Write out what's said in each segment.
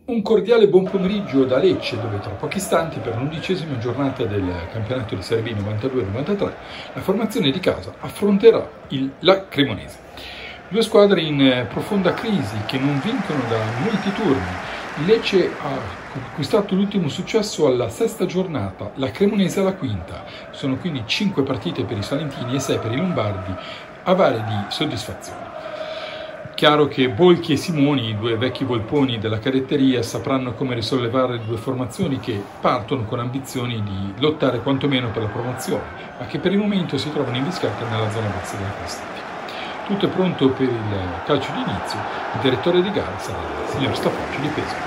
Un cordiale buon pomeriggio da Lecce, dove tra pochi istanti, per l'11ª giornata del campionato di Serie B 92-93, la formazione di casa affronterà la Cremonese. Due squadre in profonda crisi che non vincono da molti turni. Il Lecce ha conquistato l'ultimo successo alla sesta giornata, la Cremonese alla quinta. Sono quindi 5 partite per i salentini e 6 per i lombardi, avare di soddisfazione. Chiaro che Bolchi e Simoni, i due vecchi volponi della cadetteria, sapranno come risollevare le due formazioni che partono con ambizioni di lottare quantomeno per la promozione, ma che per il momento si trovano invischiate nella zona bassa della classifica. Tutto è pronto per il calcio di inizio. Il direttore di gara sarà il signor Stafacci di Pesaro.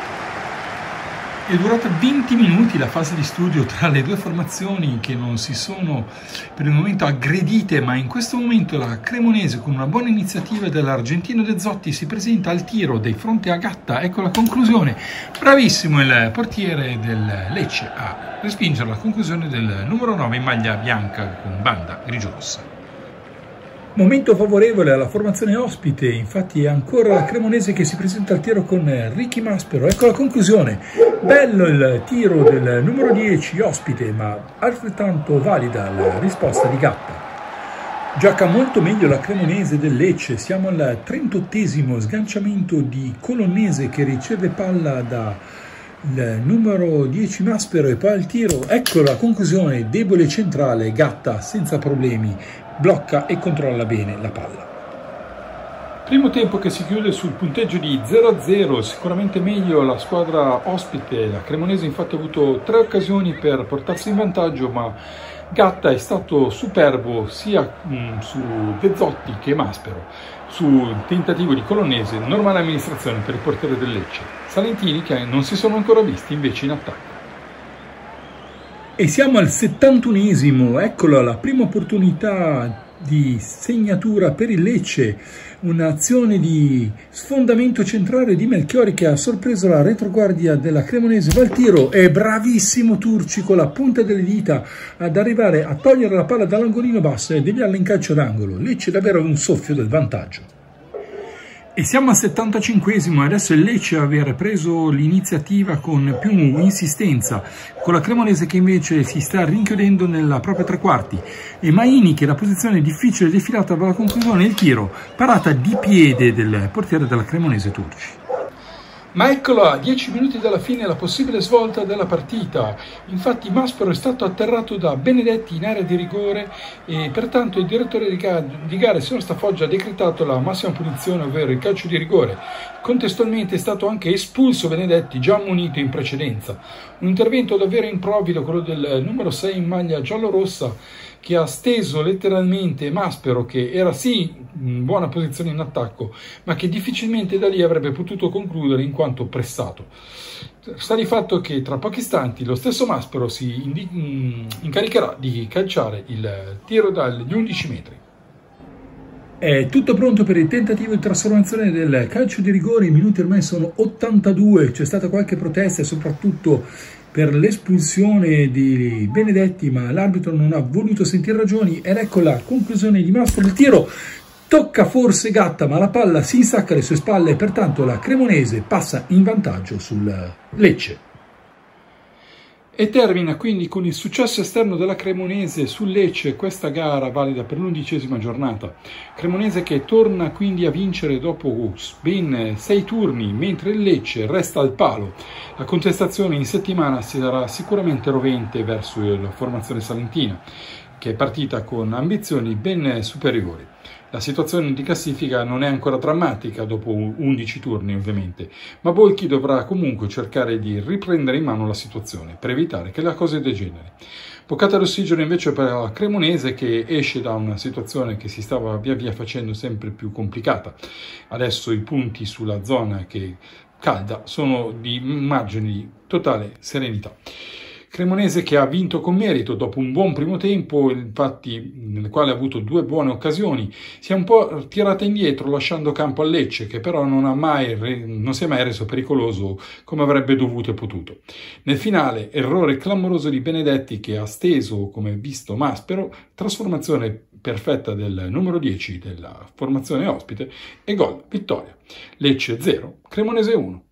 È durata 20 minuti la fase di studio tra le due formazioni, che non si sono per il momento aggredite, ma in questo momento la Cremonese, con una buona iniziativa dell'argentino De Zotti, si presenta al tiro di fronte a Gatta. Ecco la conclusione. Bravissimo il portiere del Lecce a respingere la conclusione del numero 9 in maglia bianca con banda grigio-rossa. Momento favorevole alla formazione ospite, infatti è ancora la Cremonese che si presenta al tiro con Ricky Maspero. Ecco la conclusione. Bello il tiro del numero 10 ospite, ma altrettanto valida la risposta di Gatta. Gioca molto meglio la Cremonese del Lecce. Siamo al 38esimo sganciamento di Colonnese, che riceve palla da il numero 10 Maspero e poi al tiro. Ecco la conclusione, debole centrale, Gatta senza problemi blocca e controlla bene la palla. Primo tempo che si chiude sul punteggio di 0-0, sicuramente meglio la squadra ospite. La Cremonese infatti ha avuto 3 occasioni per portarsi in vantaggio, ma Gatta è stato superbo sia su De Zotti che Maspero. Sul tentativo di Colonnese, normale amministrazione per il portiere del Lecce. Salentini che non si sono ancora visti invece in attacco. E siamo al 71esimo, eccola la prima opportunità di segnatura per il Lecce, un'azione di sfondamento centrale di Melchiori che ha sorpreso la retroguardia della Cremonese. Va al tiro, è bravissimo Turci con la punta delle dita ad arrivare a togliere la palla dall'angolino basso e deviarla in calcio d'angolo. Lecce davvero un soffio del vantaggio. E siamo al 75esimo, adesso il Lecce aver preso l'iniziativa con più insistenza, con la Cremonese che invece si sta rinchiudendo nella propria tre quarti, e Maini, che la posizione difficile defilata per la conclusione, il tiro, parata di piede del portiere della Cremonese Turci. Ma eccola, a 10 minuti dalla fine, la possibile svolta della partita. Infatti Maspero è stato atterrato da Benedetti in area di rigore e pertanto il direttore di gara, il signor Stafoggia, ha decretato la massima punizione, ovvero il calcio di rigore. Contestualmente è stato anche espulso Benedetti, già ammonito in precedenza. Un intervento davvero improvvido, quello del numero 6 in maglia giallo-rossa, che ha steso letteralmente Maspero, che era sì in buona posizione in attacco, ma che difficilmente da lì avrebbe potuto concludere in quanto pressato. Sta di fatto che tra pochi istanti lo stesso Maspero si incaricherà di calciare il tiro dagli 11 metri. È tutto pronto per il tentativo di trasformazione del calcio di rigore. I minuti ormai sono 82, c'è stata qualche protesta soprattutto per l'espulsione di Benedetti, ma l'arbitro non ha voluto sentire ragioni ed ecco la conclusione di Maspero. Il tiro tocca forse Gatta, ma la palla si insacca alle sue spalle e pertanto la Cremonese passa in vantaggio sul Lecce. E termina quindi con il successo esterno della Cremonese sul Lecce questa gara valida per l'11ª giornata. Cremonese che torna quindi a vincere dopo ben 6 turni, mentre il Lecce resta al palo. La contestazione in settimana sarà sicuramente rovente verso la formazione salentina, che è partita con ambizioni ben superiori. La situazione di classifica non è ancora drammatica dopo 11 turni ovviamente, ma Bolchi dovrà comunque cercare di riprendere in mano la situazione per evitare che la cosa degeneri. Boccata d'ossigeno invece per la Cremonese, che esce da una situazione che si stava via via facendo sempre più complicata. Adesso i punti sulla zona che calda sono di margini di totale serenità. Cremonese che ha vinto con merito dopo un buon primo tempo, infatti nel quale ha avuto 2 buone occasioni, si è un po' tirata indietro lasciando campo al Lecce, che però non si è mai reso pericoloso come avrebbe dovuto e potuto. Nel finale, errore clamoroso di Benedetti che ha steso, come visto, Maspero, trasformazione perfetta del numero 10 della formazione ospite e gol, vittoria. Lecce 0, Cremonese 1.